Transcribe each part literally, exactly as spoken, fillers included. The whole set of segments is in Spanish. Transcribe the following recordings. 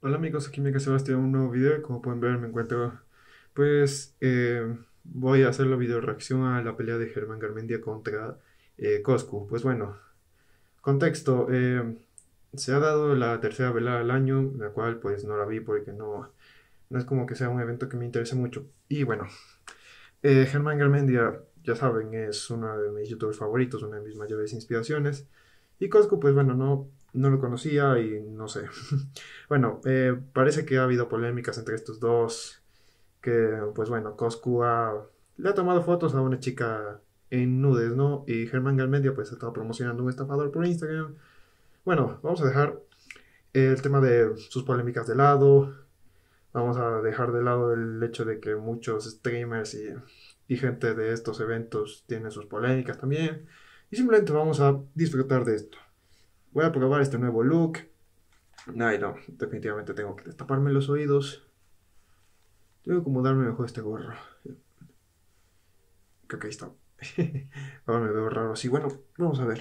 Hola amigos, aquí Miguel Sebastián, un nuevo video. Como pueden ver, me encuentro, pues, eh, voy a hacer la video reacción a la pelea de Germán Garmendia contra eh, Coscu. Pues bueno, contexto, eh, se ha dado la tercera velada al año, la cual pues no la vi porque no, no es como que sea un evento que me interese mucho. Y bueno, eh, Germán Garmendia, ya saben, es uno de mis youtubers favoritos, una de mis mayores inspiraciones. Y Coscu, pues bueno, no, no lo conocía y no sé. Bueno, eh, parece que ha habido polémicas entre estos dos, que pues bueno, Coscu ha- le ha tomado fotos a una chica en nudes, ¿no? Y Germán Garmendia pues ha estado promocionando un estafador por Instagram. Bueno, vamos a dejar el tema de sus polémicas de lado. Vamos a dejar de lado el hecho de que muchos streamers y, y gente de estos eventos tienen sus polémicas también. Y simplemente vamos a disfrutar de esto. Voy a probar este nuevo look. Ay, no, definitivamente tengo que destaparme los oídos. Tengo que acomodarme mejor este gorro. Creo que ahí está. Ahora me veo raro así. Bueno, vamos a ver.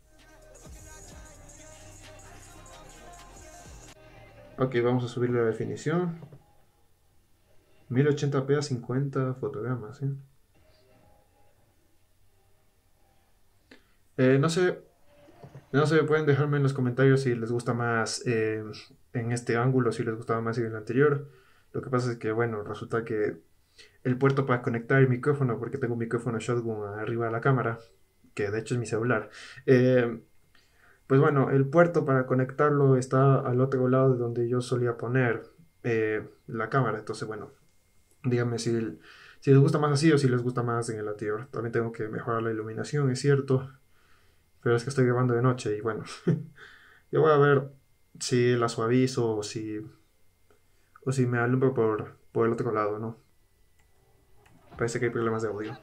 Ok, vamos a subir la definición. mil ochenta p a cincuenta fotogramas, ¿eh? Eh, no sé, no sé, pueden dejarme en los comentarios si les gusta más eh, en este ángulo, si les gustaba más en el anterior. Lo que pasa es que, bueno, resulta que el puerto para conectar el micrófono, porque tengo un micrófono shotgun arriba de la cámara, que de hecho es mi celular. Eh, pues bueno, el puerto para conectarlo está al otro lado de donde yo solía poner eh, la cámara. Entonces, bueno, díganme si, el- si les gusta más así o si les gusta más en el anterior. También tengo que mejorar la iluminación, es cierto, pero es que estoy grabando de noche y bueno, yo voy a ver si la suavizo o si, o si me alumbro por, por el otro lado, ¿no? Parece que hay problemas de audio.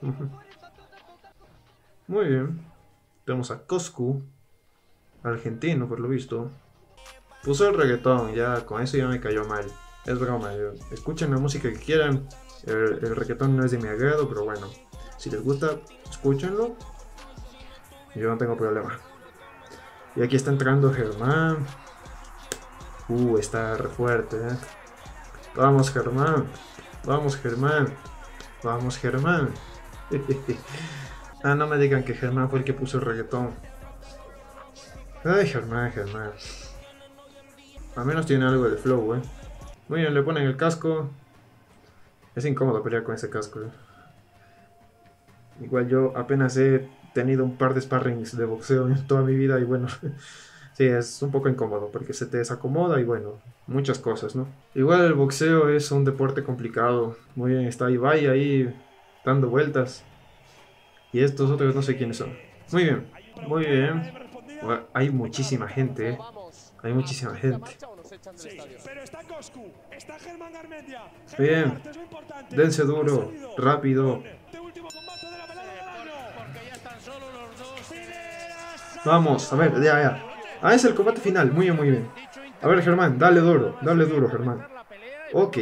Muy bien. Tenemos a Coscu, argentino por lo visto. Puso el reggaetón, ya con eso ya me cayó mal. Es broma, yo- escuchen la música que quieran. El, el reggaetón no es de mi agrado, pero bueno, si les gusta, escúchenlo. Yo no tengo problema. Y aquí está entrando Germán. Uh, está re fuerte, ¿eh? Vamos, Germán. Vamos, Germán. Vamos, Germán. Ah, no me digan que Germán fue el que puso el reggaetón. Ay, Germán, Germán. Al menos tiene algo de flow, ¿eh? Muy bien, le ponen el casco. Es incómodo pelear con ese casco, ¿eh? Igual yo apenas he tenido un par de sparrings de boxeo en toda mi vida y bueno, sí, es un poco incómodo porque se te desacomoda y bueno, muchas cosas, ¿no? Igual el boxeo es un deporte complicado. Muy bien, está Ibai ahí dando vueltas y estos otros no sé quiénes son. Muy bien, muy bien. Bueno, hay muchísima gente, ¿eh? Hay muchísima gente. Sí, pero está Coscu, está Germán Garmendia, Gemma Bien, Márquez, lo importante. dense Ha duro, salido con rápido. este último combate de la velada del año. Porque ya están solo los dos. Vamos, a ver, ya, ya. Ah, es el combate final. Muy bien, muy bien. A ver, Germán, dale duro, dale duro, Germán. Ok.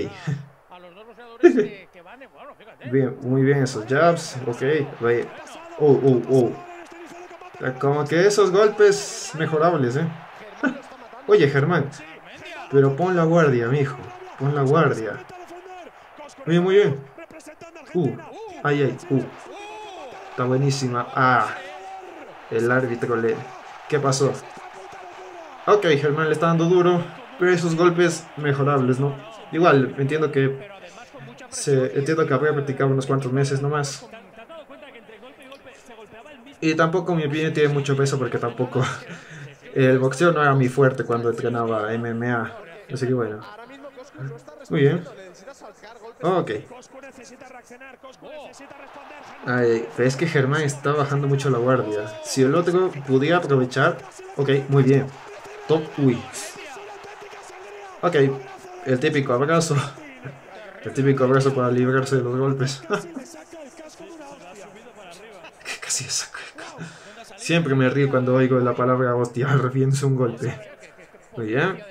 Bien, muy bien esos jabs. Ok, ve. Oh, oh, oh. Como que esos golpes mejorables, ¿eh? Oye, Germán, pero pon la guardia, mijo. Pon la guardia. Muy bien, muy bien. Uh, ay, ay, uh. Está buenísima. Ah, el árbitro le... ¿Qué pasó? Ok, Germán le está dando duro, pero esos golpes mejorables, ¿no? Igual, entiendo que se, entiendo que habría practicado unos cuantos meses nomás. Y tampoco mi opinión tiene mucho peso porque tampoco el boxeo no era mi fuerte cuando entrenaba M M A. Así que bueno. Muy bien. Ok. Ay, pero es que Germán está bajando mucho la guardia. Si el otro pudiera aprovechar... Ok, muy bien. Top... Uy. Ok. El típico abrazo. El típico abrazo para librarse de los golpes. Casi eso. Siempre me río cuando oigo la palabra hostia refiriéndose a un golpe. Muy bien.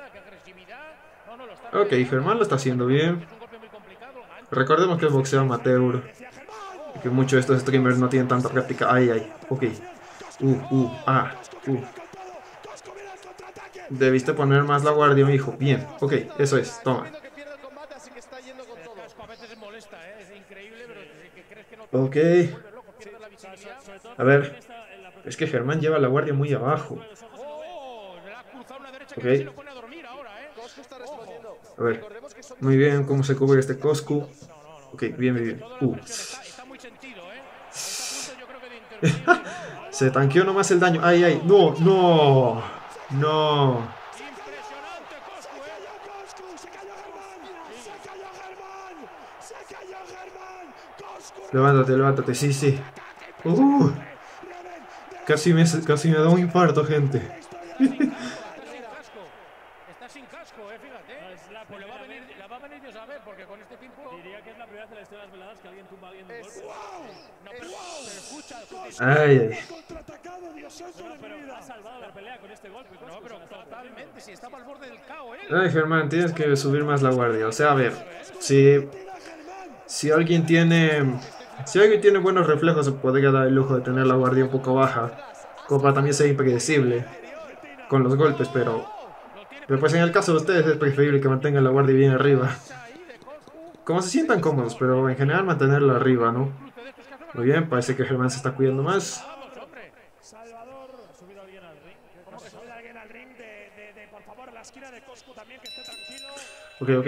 Ok, Germán lo está haciendo bien. Recordemos que es boxeo amateur. Y que muchos de estos streamers no tienen tanta práctica. Ay, ay. Ok. Uh, uh, ah, uh. Debiste poner más la guardia, mi hijo. Bien, ok, eso es, toma. Ok. A ver, es que Germán lleva la guardia muy abajo. Ok. A ver, muy bien, cómo se cubre este Coscu. Ok, bien, bien, bien. Uh. Se tanqueó nomás el daño. Ay, ay, no, no, no. Levántate, levántate, sí, sí. Uh, casi, me, casi me da un infarto, gente. Está sin casco, eh, fíjate. Pues le va a venir, la va a venir Dios a ver, porque con este tiempo. Diría que es la primera vez en la historia de las veladas que alguien tumba a alguien de un golpe. No, pero, pero escucha, Ay, ay. No, pero ha salvado la pelea con este golpe. No, pero totalmente, si estaba al borde del caos, eh. Ay, Germán, tienes que subir más la guardia. O sea, a ver, si, si alguien tiene, si alguien tiene buenos reflejos, se podría dar el lujo de tener la guardia un poco baja, como para también ser impredecible con los golpes, pero, pero pues en el caso de ustedes es preferible que mantengan la guardia bien arriba. Como se sientan cómodos, pero en general mantenerla arriba, ¿no? Muy bien, parece que Germán se está cuidando más. Salvador, ha subido alguien al ring. ¿Cómo que sube alguien al ring de, de, de, por favor, la esquina de Coscu también, que esté tranquilo? Ok, ok.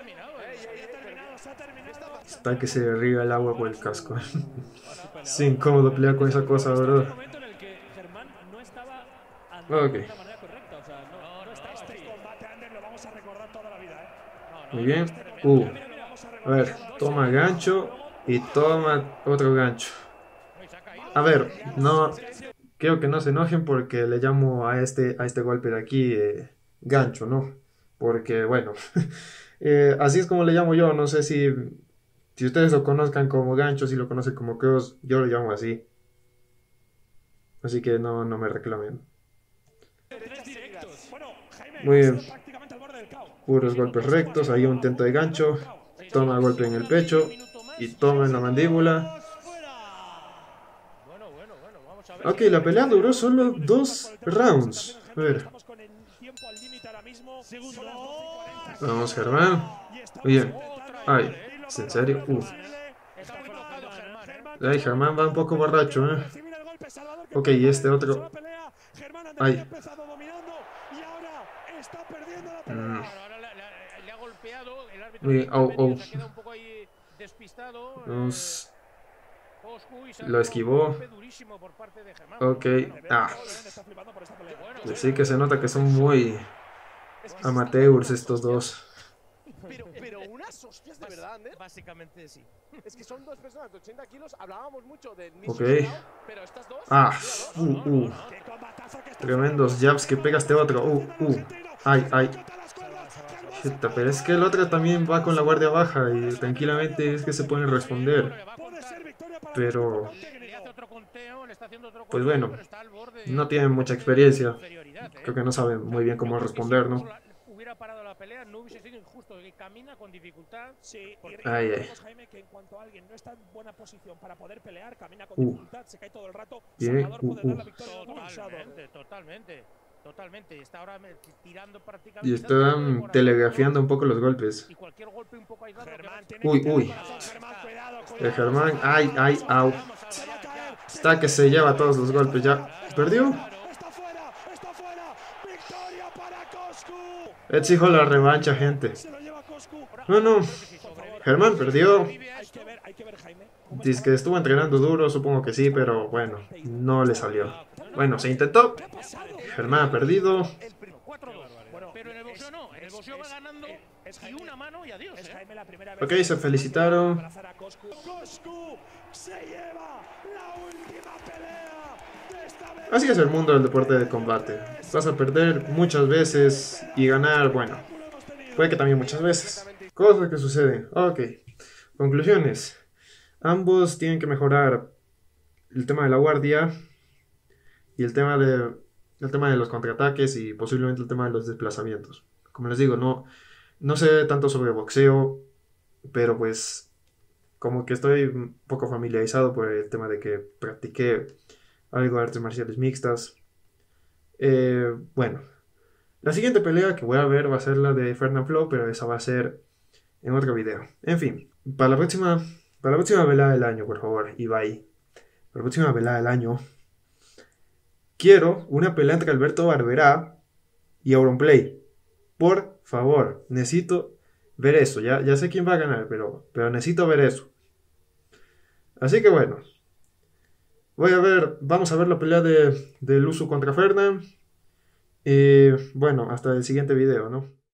Está que se derriba el agua por el casco. Es incómodo pelear con esa cosa, ¿verdad? Ok. Muy bien. Uh. A ver, toma gancho y toma otro gancho. A ver, no... Quiero que no se enojen porque le llamo a este, a este golpe de aquí eh, gancho, ¿no? Porque, bueno, eh, así es como le llamo yo. No sé si, si ustedes lo conozcan como gancho, si lo conocen como cross, yo lo llamo así. Así que no, no me reclamen. Muy bien. Puros golpes rectos, ahí un intento de gancho. Toma golpe en el pecho y toma en la mandíbula. Ok, la pelea duró solo dos rounds. A ver. Vamos, Germán. Bien. Ay, ¿es en serio? Uh. Ay, Germán va un poco borracho, ¿eh? Ok, y este otro. Ay. Mm. Muy bien. Oh, oh. Nos... Lo esquivó. Ok. Ah. Pues sí que se nota que son muy amateurs estos dos. Pero, pero unas hostias de verdad, Ander. Básicamente sí. Es que son dos personas de ochenta kilos. Hablábamos mucho del Ok. pero estas dos. Ah. Uh, uh. Tremendos jabs que pega este otro. Uh, uh. Ay, ay. Chuta, pero es que el otro también va con la guardia baja y tranquilamente es que se pueden responder. Pero... Pues bueno, no tienen mucha experiencia. Creo que no saben muy bien cómo responder, ¿no? Hubiera parado la pelea, no hubiese sido injusto. Que camina con dificultad. Sí, ay, ay. Jaime, que en cuanto alguien no está en buena posición para poder pelear, camina con uh. dificultad, se cae todo el rato. Bien, Salvador uh, puede dar uh. la victoria. Totalmente, totalmente. Totalmente. Está ahora tirando prácticamente. Y están telegrafiando un poco los golpes. Y cualquier golpe un poco aislado. Uy, uy. El Germán, ay, ay, au. Está que se lleva todos los golpes ya. ¿Perdió? Exijo la revancha, gente. No, no. Germán perdió. Dice que estuvo entrenando duro, supongo que sí, pero bueno, no le salió. Bueno, se intentó. Germán ha perdido. Pero en el boxeo no, en el boxeo va ganando y una mano y adiós. Ok, se felicitaron. Así es el mundo del deporte de combate. Vas a perder muchas veces y ganar, bueno, puede que también muchas veces. Cosas que suceden. Ok. Conclusiones. Ambos tienen que mejorar el tema de la guardia y el tema de, el tema de los contraataques y posiblemente el tema de los desplazamientos. Como les digo, no, no sé tanto sobre boxeo, pero pues como que estoy un poco familiarizado por el tema de que practiqué algo de artes marciales mixtas. Eh, bueno, La siguiente pelea que voy a ver va a ser la de Fernand Flow, pero esa va a ser en otro video. En fin, para la próxima, para la próxima velada del año, por favor, Ibai. Para la próxima velada del año, quiero una pelea entre Alberto Barberá y Auronplay. Por favor, necesito ver eso. Ya, ya sé quién va a ganar, pero, pero necesito ver eso. Así que bueno, voy a ver, vamos a ver la pelea de, de Luzu contra Fernand. Y bueno, hasta el siguiente video, ¿no?